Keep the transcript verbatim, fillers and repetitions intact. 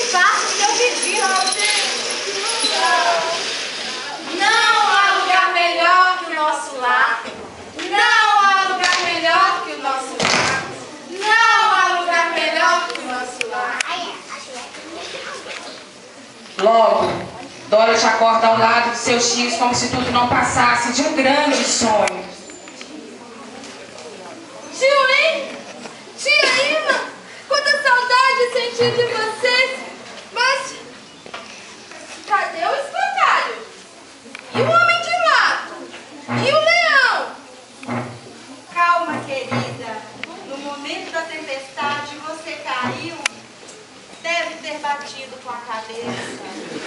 espaço que eu vivi, não há lugar melhor que o nosso lar. Não há lugar melhor que o nosso lar. Não há lugar melhor que o nosso lar. Logo, Dorothy acorda ao lado de seus tios como se tudo não passasse de um grande sonho. Tio Lin, tia Ima, quanta saudade senti de vocês. Mas cadê o espantalho? E o homem de mato? E o leão? Calma, querida. No momento da tempestade, você caiu. Deve ter batido com a cabeça.